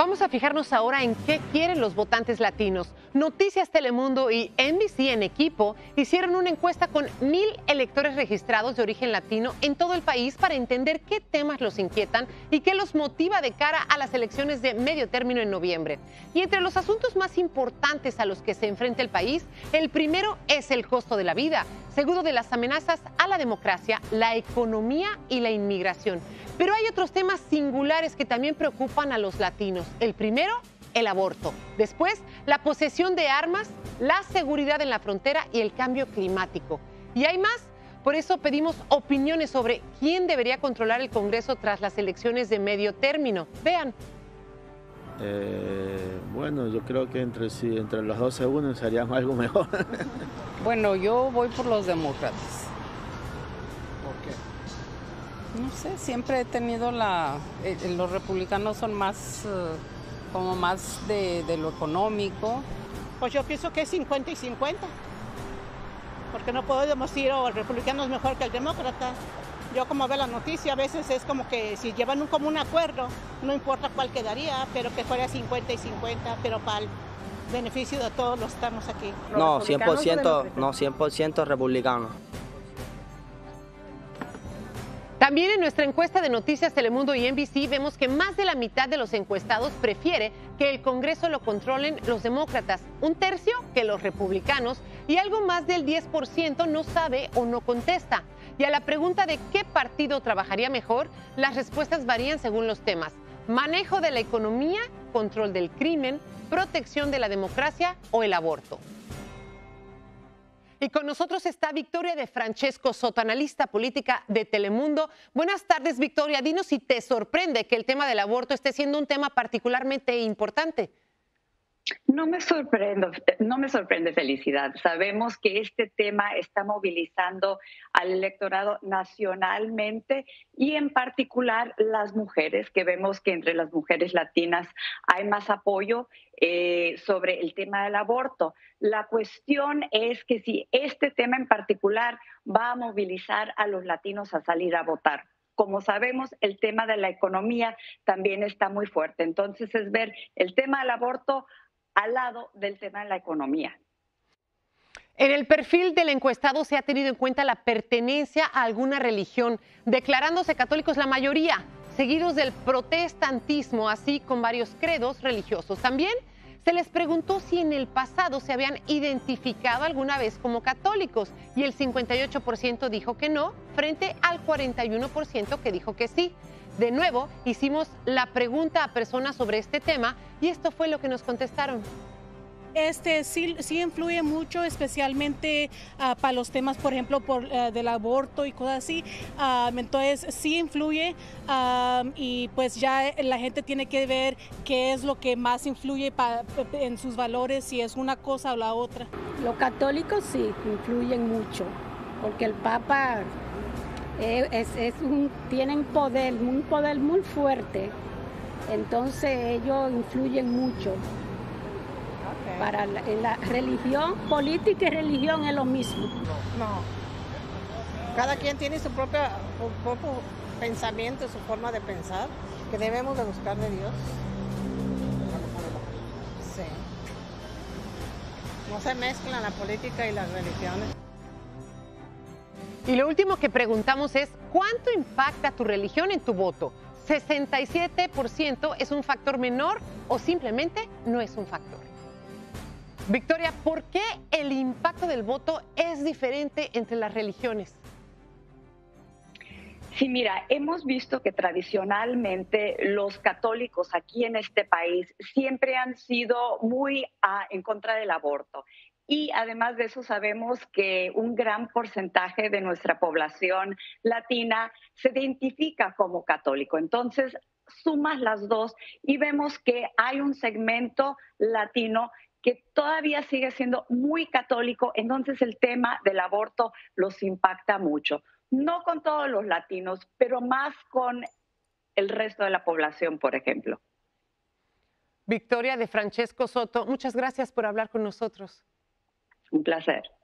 Vamos a fijarnos ahora en qué quieren los votantes latinos. Noticias Telemundo y NBC en equipo hicieron una encuesta con 1,000 electores registrados de origen latino en todo el país para entender qué temas los inquietan y qué los motiva de cara a las elecciones de medio término en noviembre. Y entre los asuntos más importantes a los que se enfrenta el país, el primero es el costo de la vida, seguido de las amenazas a la democracia, la economía y la inmigración. Pero hay otros temas singulares que también preocupan a los latinos. El primero, el aborto. Después, la posesión de armas, la seguridad en la frontera y el cambio climático. Y hay más. Por eso pedimos opiniones sobre quién debería controlar el Congreso tras las elecciones de medio término. Vean. Bueno, yo creo que entre los dos se unen sería algo mejor. Bueno, yo voy por los demócratas. ¿Por qué? No sé, siempre he tenido los republicanos son más, como más de lo económico. Pues yo pienso que es 50 y 50, porque no podemos decir, el republicano es mejor que el demócrata. Yo como veo la noticia, a veces es como que si llevan un común acuerdo, no importa cuál quedaría, pero que fuera 50 y 50, pero para el beneficio de todos los que estamos aquí. No, 100% republicano. También en nuestra encuesta de Noticias Telemundo y NBC vemos que más de la mitad de los encuestados prefiere que el Congreso lo controlen los demócratas, un tercio que los republicanos y algo más del 10% no sabe o no contesta. Y a la pregunta de qué partido trabajaría mejor, las respuestas varían según los temas: manejo de la economía, control del crimen, protección de la democracia o el aborto. Y con nosotros está Victoria de Francesco Soto, analista política de Telemundo. Buenas tardes, Victoria. Dinos si te sorprende que el tema del aborto esté siendo un tema particularmente importante. No me sorprende, Felicidad. Sabemos que este tema está movilizando al electorado nacionalmente y en particular las mujeres, que vemos que entre las mujeres latinas hay más apoyo sobre el tema del aborto. La cuestión es que si este tema en particular va a movilizar a los latinos a salir a votar. Como sabemos, el tema de la economía también está muy fuerte. Entonces es ver el tema del aborto al lado del tema de la economía. En el perfil del encuestado se ha tenido en cuenta la pertenencia a alguna religión, declarándose católicos la mayoría, seguidos del protestantismo, así con varios credos religiosos. También se les preguntó si en el pasado se habían identificado alguna vez como católicos y el 58% dijo que no, frente al 41% que dijo que sí. De nuevo, hicimos la pregunta a personas sobre este tema y esto fue lo que nos contestaron. Sí influye mucho, especialmente para los temas, por ejemplo, del aborto y cosas así. Entonces, sí influye y pues ya la gente tiene que ver qué es lo que más influye en sus valores, si es una cosa o la otra. Los católicos sí influyen mucho, porque el Papa tienen un poder muy fuerte, entonces ellos influyen mucho. Para la religión, política y religión es lo mismo. No, cada quien tiene su propio pensamiento, su forma de pensar, que debemos de buscar de Dios. Sí. No se mezclan la política y las religiones. Y lo último que preguntamos es, ¿cuánto impacta tu religión en tu voto? 67% es un factor menor o simplemente no es un factor. Victoria, ¿por qué el impacto del voto es diferente entre las religiones? Sí, mira, hemos visto que tradicionalmente los católicos aquí en este país siempre han sido muy en contra del aborto. Y además de eso sabemos que un gran porcentaje de nuestra población latina se identifica como católico. Entonces, sumas las dos y vemos que hay un segmento latino que todavía sigue siendo muy católico, entonces el tema del aborto los impacta mucho. No con todos los latinos, pero más con el resto de la población, por ejemplo. Victoria de Francesco Soto, muchas gracias por hablar con nosotros. Un placer.